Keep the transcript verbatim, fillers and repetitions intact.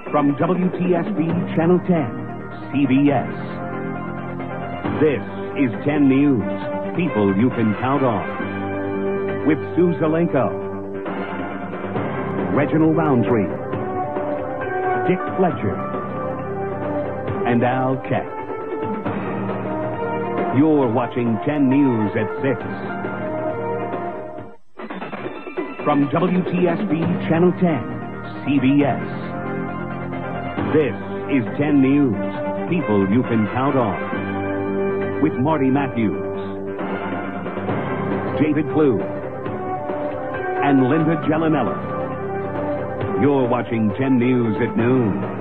From W T S P Channel ten, C B S. This is ten News, people you can count on. With Sue Zelenko, Reginald Roundtree, Dick Fletcher, and Al Keck. You're watching ten News at six. From W T S P Channel ten, C B S. This is ten News, people you can count on. With Marty Matthews, David Clue, and Linda Gellinella. You're watching ten News at noon.